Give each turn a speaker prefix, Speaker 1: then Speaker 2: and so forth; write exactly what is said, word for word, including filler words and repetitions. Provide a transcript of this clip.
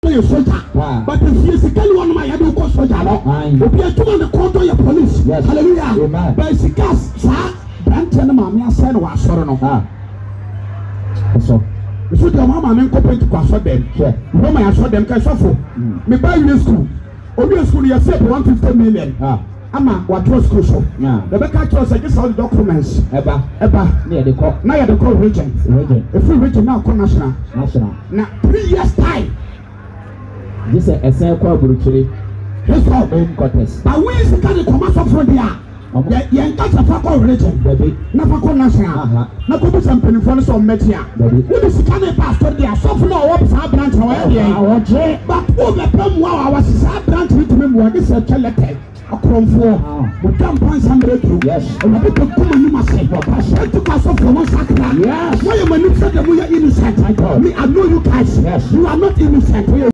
Speaker 1: your soldier. But if you see one my head, you go soldier. If you are doing the court, your police. Hallelujah. But if you cast, sir, Brandon, mamma, said, was sorrow. So, if you don't mamma, I'm going to pass for them. When I saw them, can suffer. Me buy you school. Only school, you said one fifty million. Ama what was crucial. The back catchers I just all the documents. Eba, Eba, near the court. Now the court region. If we region now call national. National. Now three years time. This is a circle brutally. His own contest. But we is the kind of commercial from there. Yeah, catch a fuck region, baby. Never call national. Now go to some penny for some metia. What is the kind of pastor there? So for no what's our branch however. But who the problem wow I was a branch with me what is a teletype. A crumb for we can't find somebody to yes, and I people come and you must say, but I said to us from one second. Yes, why am I not said that we are innocent? I me, I know you guys, yes, you are not innocent.